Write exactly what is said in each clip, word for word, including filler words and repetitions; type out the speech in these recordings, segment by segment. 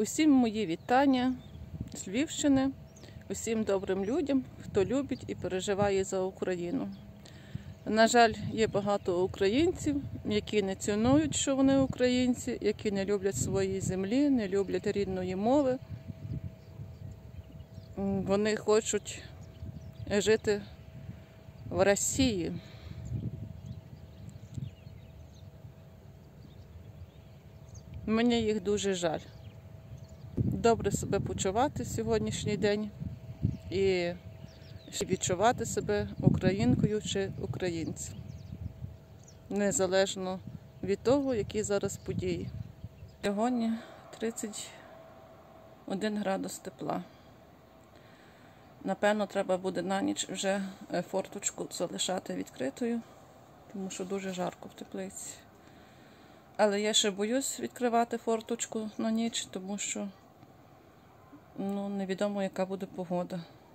Усім мої вітання з Львівщини, усім добрим людям, хто любить і переживає за Україну. На жаль, є багато українців, які не цінують, що вони українці, які не люблять своєї землі, не люблять рідної мови. Вони хочуть жити в Росії. Мені їх дуже жаль. Добре себе почувати сьогоднішній день і відчувати себе українкою чи українцем. Незалежно від того, які зараз події. Сьогодні тридцять один градус тепла. Напевно, треба буде на ніч вже форточку залишати відкритою, тому що дуже жарко в теплиці. Але я ще боюсь відкривати форточку на ніч, тому що ну, невідомо, яка буде погода.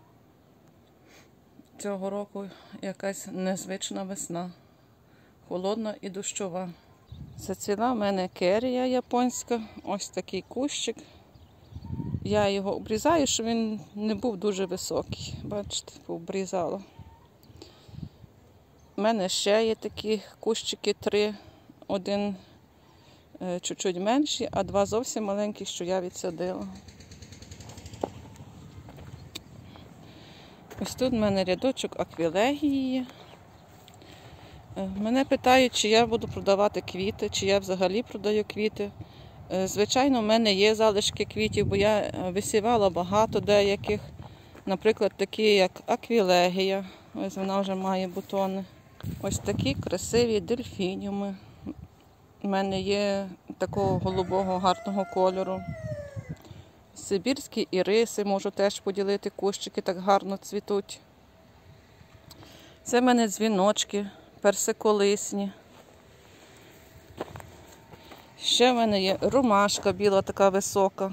Цього року якась незвична весна, холодна і дощова. Зацвіла в мене керія японська, ось такий кущик. Я його обрізаю, щоб він не був дуже високий. Бачите, обрізала. У мене ще є такі кущики, три. Один е, чуть-чуть менший, а два зовсім маленькі, що я відсадила. Ось тут в мене рядочок аквілегії. Мене питають, чи я буду продавати квіти, чи я взагалі продаю квіти. Звичайно, в мене є залишки квітів, бо я висівала багато деяких. Наприклад, такі, як аквілегія. Ось вона вже має бутони. Ось такі красиві дельфініуми. У мене є такого голубого гарного кольору. Сибірські іриси можу теж поділити, кущики так гарно цвітуть. Це в мене дзвіночки, персиколисні. Ще в мене є ромашка біла, така висока.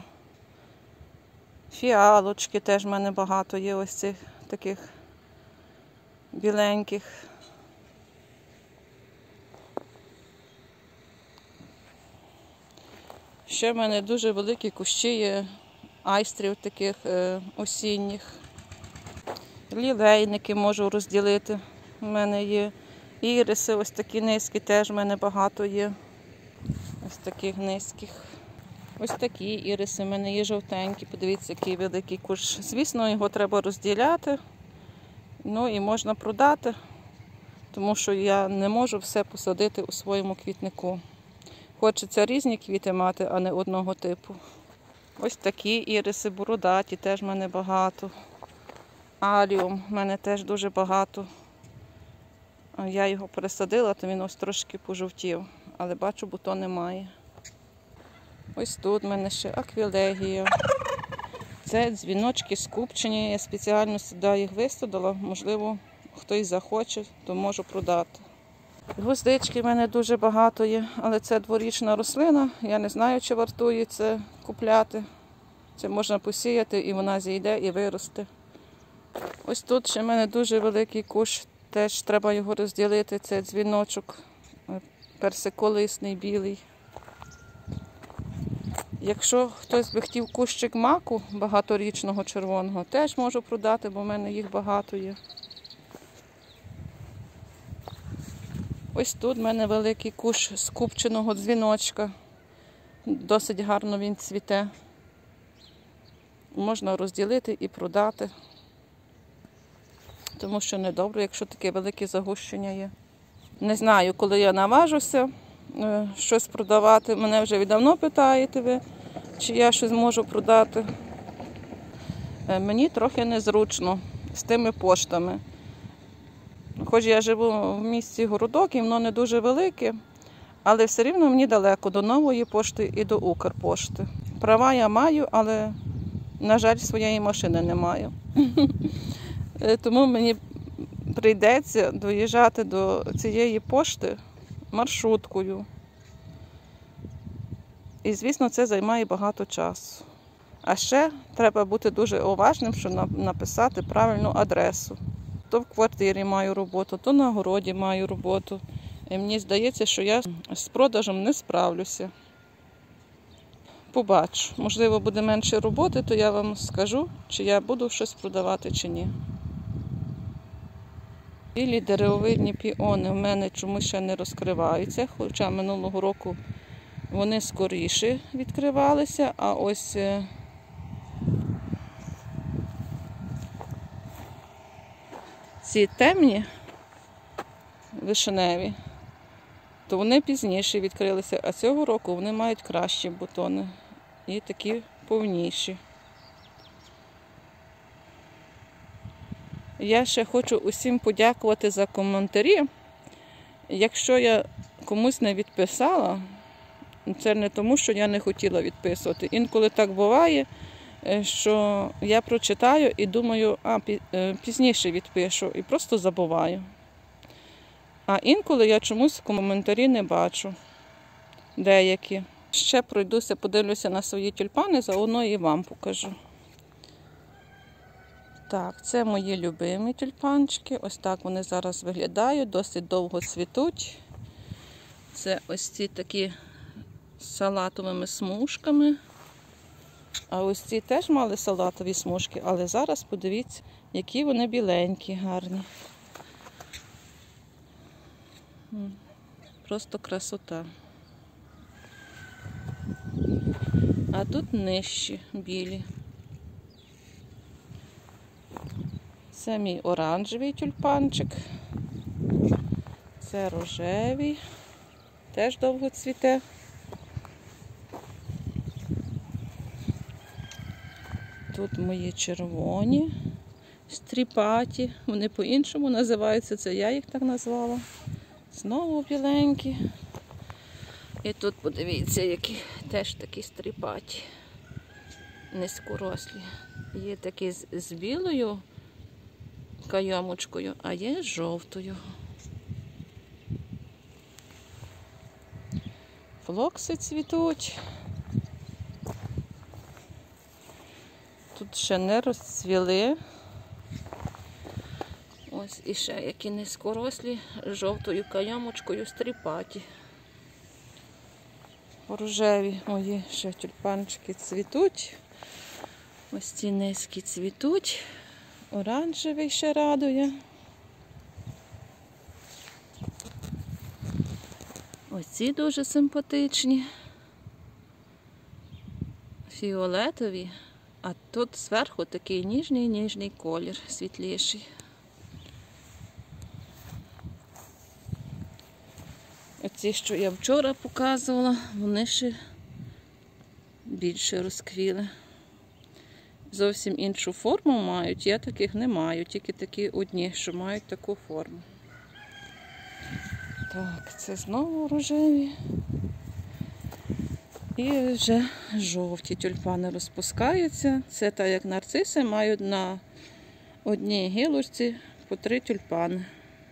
Фіалочки теж в мене багато є, ось цих таких біленьких. Ще в мене дуже великі кущі є айстрів таких е, осінніх. Лілейники можу розділити. У мене є іриси, ось такі низькі, теж в мене багато є. Ось таких низьких. Ось такі іриси в мене є жовтенькі. Подивіться, який великий кущ. Звісно, його треба розділяти. Ну і можна продати, тому що я не можу все посадити у своєму квітнику. Хочеться різні квіти мати, а не одного типу. Ось такі іриси бородаті, теж в мене багато. Аліум в мене теж дуже багато. Я його пересадила, то він ось трошки пожовтів, але бачу, бутон немає. Ось тут в мене ще аквілегія. Це дзвіночки скупчені, я спеціально сюди їх висадила. Можливо, хтось захоче, то можу продати. Гвоздички в мене дуже багато є, але це дворічна рослина. Я не знаю, чи вартує це купляти. Це можна посіяти, і вона зійде і виросте. Ось тут ще в мене дуже великий кущ. Теж треба його розділити. Це дзвіночок персиколисний, білий. Якщо хтось би хотів кущик маку багаторічного червоного, теж можу продати, бо в мене їх багато є. Ось тут в мене великий кущ скупченого дзвіночка. Досить гарно він цвіте. Можна розділити і продати. Тому що недобре, якщо таке велике загущення є. Не знаю, коли я наважуся щось продавати. Мене вже віддавно питаєте ви, чи я щось можу продати. Мені трохи незручно з тими поштами. Хоч я живу в місті Городок, і воно не дуже велике, але все рівно мені далеко до Нової пошти і до Укрпошти. Права я маю, але, на жаль, своєї машини не маю. Тому мені прийдеться доїжджати до цієї пошти маршруткою. І, звісно, це займає багато часу. А ще треба бути дуже уважним, щоб написати правильну адресу. То в квартирі маю роботу, то на городі маю роботу. І мені здається, що я з продажем не справлюся. побачу. Можливо, буде менше роботи, то я вам скажу, чи я буду щось продавати, чи ні. Білі деревовидні піони в мене чомусь ще не розкриваються, хоча минулого року вони скоріше відкривалися, а ось ці темні вишневі, то вони пізніше відкрилися, а цього року вони мають кращі бутони і такі повніші. Я ще хочу усім подякувати за коментарі. Якщо я комусь не відписала, це не тому, що я не хотіла відписувати. Інколи так буває, що я прочитаю і думаю, а пізніше відпишу, і просто забуваю. А інколи я чомусь коментарі не бачу, деякі. Ще пройдуся, подивлюся на свої тюльпани, заодно і вам покажу. Так, це мої любимі тюльпанчики. Ось так вони зараз виглядають, досить довго цвітуть. Це ось ці такі з салатовими смужками. А ось ці теж мали салатові смужки, але зараз подивіться, які вони біленькі, гарні. Просто красота. А тут нижчі, білі. Це мій оранжевий тюльпанчик. Це рожевий. Теж довго цвіте. Тут мої червоні, стріпаті. Вони по-іншому називаються, це я їх так назвала. Знову біленькі. І тут подивіться, які теж такі стріпаті, низькорослі. Є такі з, з білою кайомочкою, а є з жовтою. Флокси цвітуть. Тут ще не розцвіли. Ось іще які низькорослі, з жовтою кайомочкою, стріпаті. Рожеві мої ще тюльпанчики цвітуть. Ось ці низькі цвітуть. Оранжевий ще радує. Ось ці дуже симпатичні. Фіолетові. А тут зверху такий ніжний-ніжний колір, світліший. Оці, що я вчора показувала, вони ще більше розквіли. Зовсім іншу форму мають, я таких не маю, тільки такі одні, що мають таку форму. Так, це знову рожеві. І вже жовті тюльпани розпускаються. Це так, як нарциси, мають на одній гілочці по три тюльпани.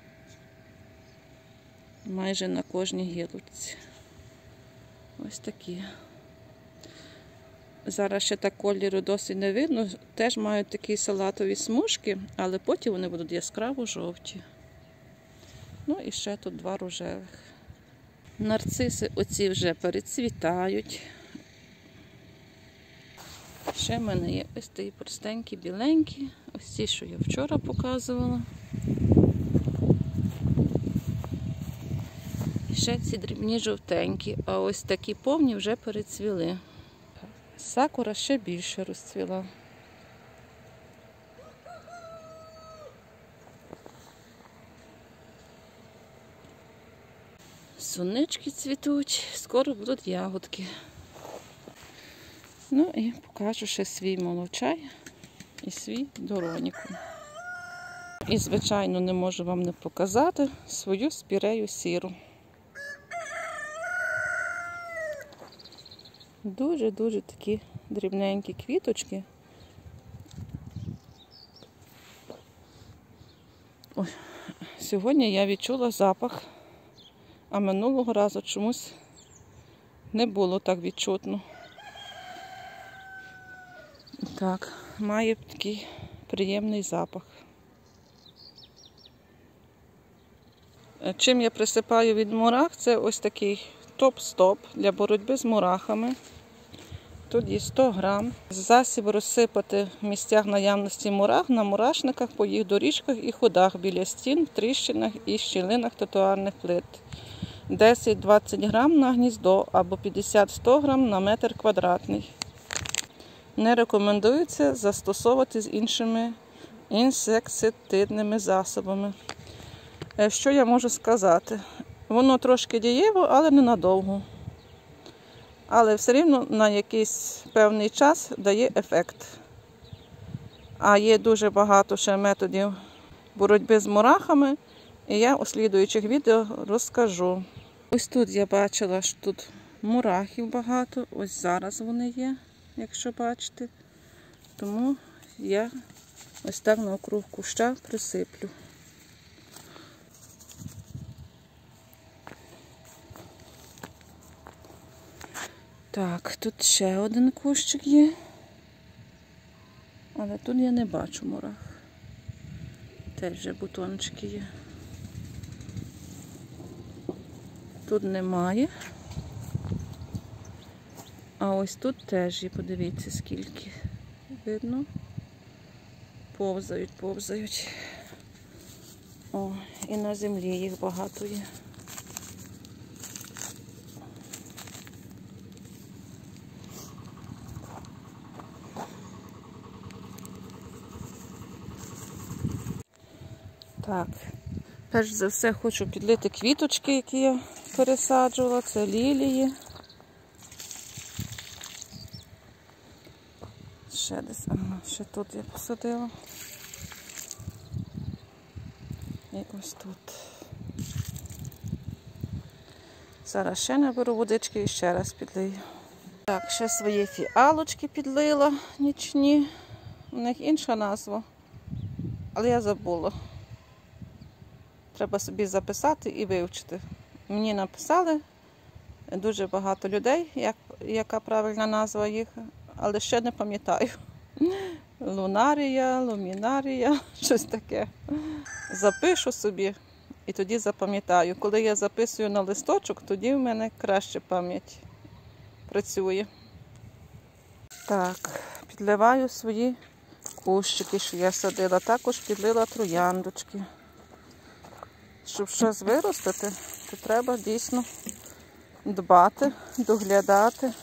Майже на кожній гілочці. Ось такі. Зараз ще так кольору досить не видно. Теж мають такі салатові смужки, але потім вони будуть яскраво жовті. Ну і ще тут два рожевих. Нарциси оці вже перецвітають. Ще в мене є ось такі простенькі, біленькі. Ось ці, що я вчора показувала. І ще ці дрібні жовтенькі, а ось такі повні вже перецвіли. Сакура ще більше розцвіла. Сунички цвітуть, скоро будуть ягодки. Ну і покажу ще свій молочай і свій дороніку. І, звичайно, не можу вам не показати свою спірею сіру. Дуже-дуже такі дрібненькі квіточки. Ой, сьогодні я відчула запах, а минулого разу чомусь не було так відчутно. Так, має такий приємний запах. Чим я присипаю від мурах, це ось такий топ-стоп для боротьби з мурахами. Тут є сто грам. Засіб розсипати в місцях наявності мурах на мурашниках, по їх доріжках і ходах біля стін, тріщинах і щілинах тротуарних плит. десять-двадцять грам на гніздо або п'ятдесят-сто грам на метр квадратний. Не рекомендується застосовувати з іншими інсектицидними засобами. Що я можу сказати? Воно трошки дієво, але ненадовго. Але все рівно на якийсь певний час дає ефект. А є дуже багато ще методів боротьби з мурахами, і я у слідуючих відео розкажу. Ось тут я бачила, що тут мурахів багато, ось зараз вони є, якщо бачите. Тому я ось так навкруг куща присиплю. Так, тут ще один кущик є, але тут я не бачу мурах. Теж вже бутончики є. Тут немає. А ось тут теж є, подивіться, скільки. Видно? Повзають, повзають. О, і на землі їх багато є. Так, перш за все хочу підлити квіточки, які я пересаджувала. Це лілії. Ще десь, ага, ще тут я посадила. І ось тут. Зараз ще наберу водички і ще раз підлию. Так, ще свої фіалочки підлила нічні. У них інша назва, але я забула. Треба собі записати і вивчити. Мені написали дуже багато людей, як, яка правильна назва їх, але ще не пам'ятаю. Лунарія, лумінарія, щось таке. Запишу собі і тоді запам'ятаю. Коли я записую на листочок, тоді в мене краще пам'ять працює. Так, підливаю свої кущики, що я садила. Також підлила трояндочки. Щоб щось виростити, то треба дійсно дбати, доглядати.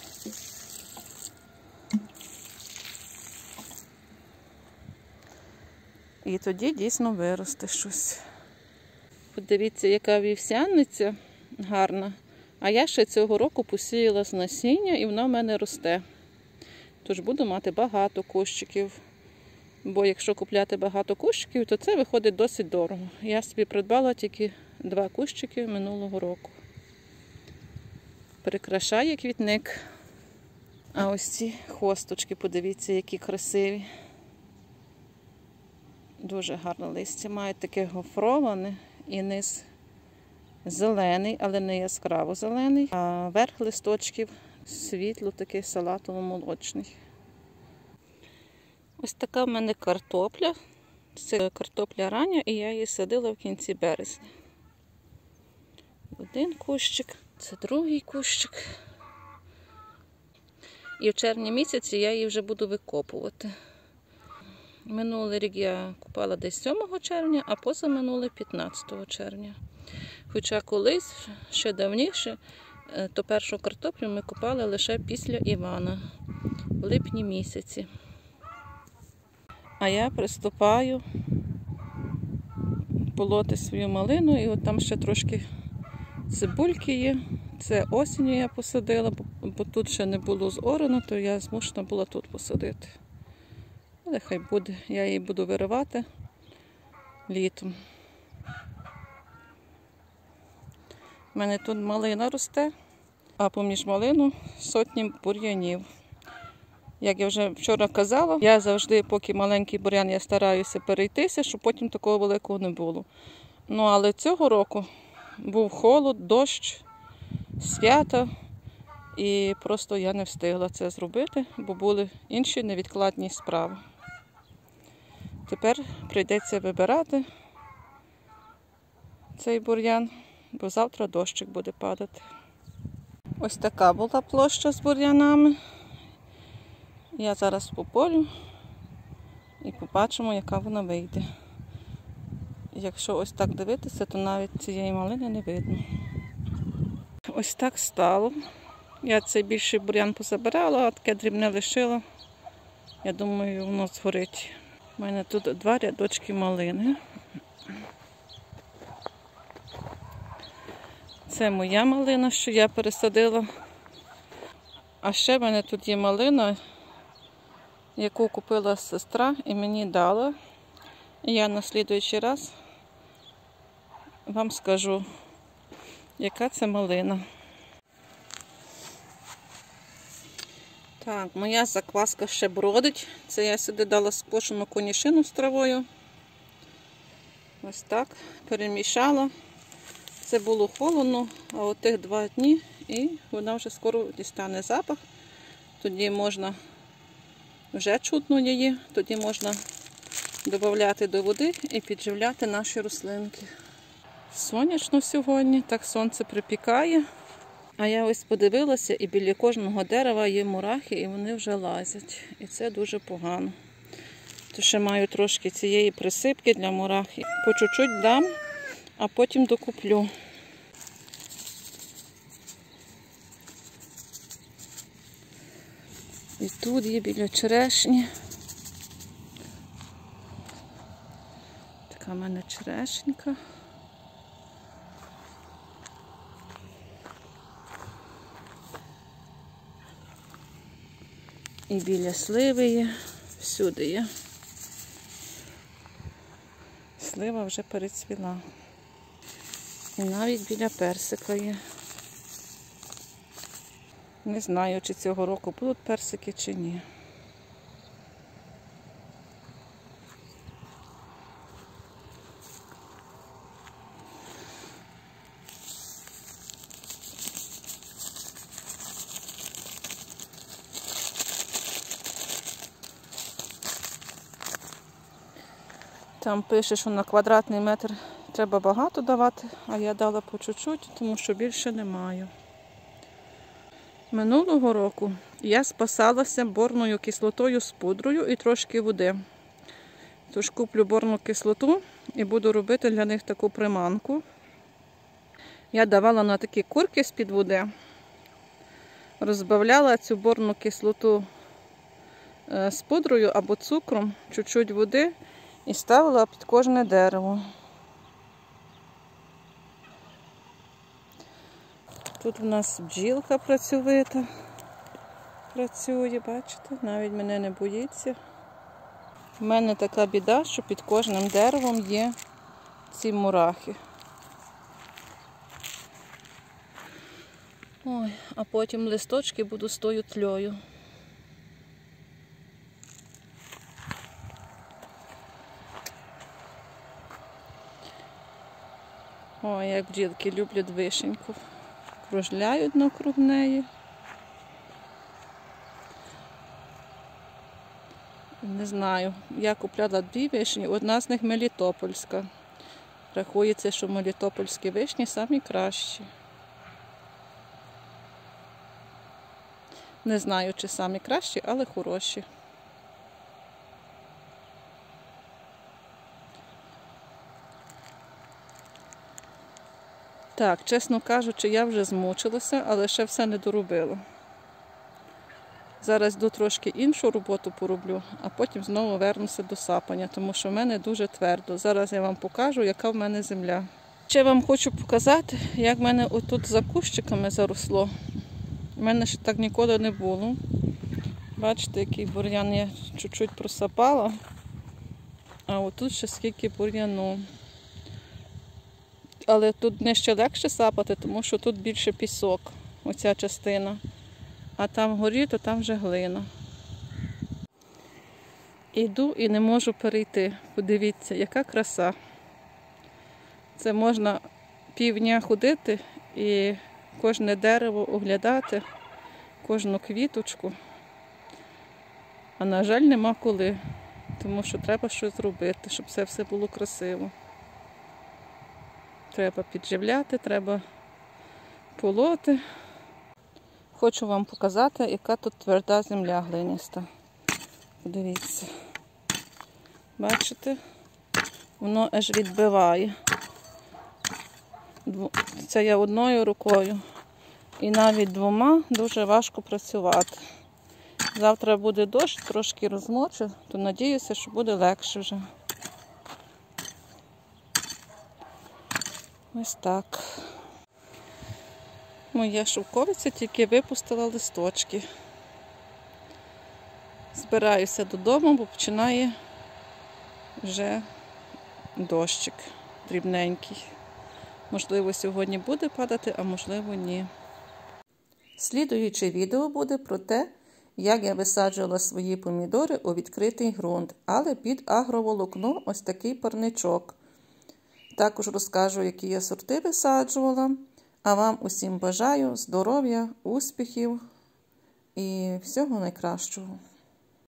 І тоді дійсно виросте щось. Подивіться, яка вівсяниця гарна. А я ще цього року посіяла з насіння і вона в мене росте. Тож буду мати багато кущиків. Бо якщо купляти багато кущиків, то це виходить досить дорого. Я собі придбала тільки два кущики минулого року. Прикрашає квітник. А ось ці хосточки, подивіться, які красиві. Дуже гарне листя. Мають таке гофроване і низ зелений, але не яскраво зелений. А верх листочків світло такий салатово-молочний. Ось така в мене картопля. Це картопля рання, і я її садила в кінці березня. Один кущик, це другий кущик. І в червні місяці я її вже буду викопувати. Минулий рік я купала десь сьомого червня, а позаминулий п'ятнадцятого червня. Хоча колись, ще давніше, то першу картоплю ми купали лише після Івана, в липні місяці. А я приступаю полоти свою малину, і от там ще трошки цибульки є. Це осінню я посадила, бо тут ще не було зорано, то я змушена була тут посадити. Але хай буде, я її буду виривати літом. У мене тут малина росте, а поміж малину сотні бур'янів. Як я вже вчора казала, я завжди, поки маленький бур'ян, я стараюся перейтися, щоб потім такого великого не було. Ну, але цього року був холод, дощ, свята, і просто я не встигла це зробити, бо були інші невідкладні справи. Тепер прийдеться вибирати цей бур'ян, бо завтра дощик буде падати. Ось така була площа з бур'янами. Я зараз пополю і побачимо, яка вона вийде. Якщо ось так дивитися, то навіть цієї малини не видно. Ось так стало. Я цей більший бур'ян позабирала, а таке дрібне лишила. Я думаю, воно згорить. У мене тут два рядочки малини. Це моя малина, що я пересадила. А ще в мене тут є малина, яку купила сестра і мені дала. І я на слідуючий раз вам скажу, яка це малина. Так, моя закваска ще бродить. Це я сюди дала скошену конюшину з травою. Ось так, перемішала. Це було холодно, а от тих два дні, і вона вже скоро дістане запах. Тоді можна, вже чутно її, тоді можна додати до води і підживляти наші рослинки. Сонячно сьогодні, так сонце припікає. А я ось подивилася, і біля кожного дерева є мурахи, і вони вже лазять. І це дуже погано. То ще маю трошки цієї присипки для мурахи. По чуть-чуть дам, а потім докуплю. І тут є біля черешні. Така в мене черешенька. І біля сливи є, всюди є. Слива вже перецвіла. І навіть біля персика є. Не знаю, чи цього року будуть персики, чи ні. Там пише, що на квадратний метр треба багато давати, а я дала по чуть-чуть, тому що більше не маю. Минулого року я спасалася борною кислотою з пудрою і трошки води. Тож куплю борну кислоту і буду робити для них таку приманку. Я давала на такі курки з-під води, розбавляла цю борну кислоту з пудрою або цукром, чуть-чуть води і ставила під кожне дерево. Тут у нас бджілка працьовита, працює, бачите, навіть мене не боїться. У мене така біда, що під кожним деревом є ці мурахи. Ой, а потім листочки буду з тою тлею. Ой, як бджілки люблять вишеньку. Кружляють навкруг неї. Не знаю, я купляла дві вишні, одна з них мелітопольська. Рахується, що мелітопольські вишні самі кращі. Не знаю, чи самі кращі, але хороші. Так, чесно кажучи, я вже змучилася, але ще все не доробила. Зараз йду трошки іншу роботу пороблю, а потім знову вернуся до сапання, тому що в мене дуже твердо. Зараз я вам покажу, яка в мене земля. Ще вам хочу показати, як в мене отут за кущиками заросло. У мене ще так ніколи не було. Бачите, який бур'ян я чуть-чуть просапала, а отут ще скільки бур'яну. Але тут нижче легше сапати, тому що тут більше пісок, оця частина. А там вгорі, то там вже глина. Іду і не можу перейти. Подивіться, яка краса. Це можна півдня ходити і кожне дерево оглядати, кожну квіточку. А на жаль, нема коли, тому що треба щось зробити, щоб це все було красиво. Треба підживляти, треба полоти. Хочу вам показати, яка тут тверда земля глиніста. Подивіться. Бачите? Воно аж відбиває. Це я одною рукою. І навіть двома дуже важко працювати. Завтра буде дощ, трошки розмочу, то надіюся, що буде легше вже. Ось так. Моя шовковиця тільки випустила листочки. Збираюся додому, бо починає вже дощик дрібненький. Можливо, сьогодні буде падати, а можливо, ні. Слідуюче відео буде про те, як я висаджувала свої помідори у відкритий ґрунт, але під агроволокно ось такий парничок. Також розкажу, які я сорти висаджувала. А вам усім бажаю здоров'я, успіхів і всього найкращого.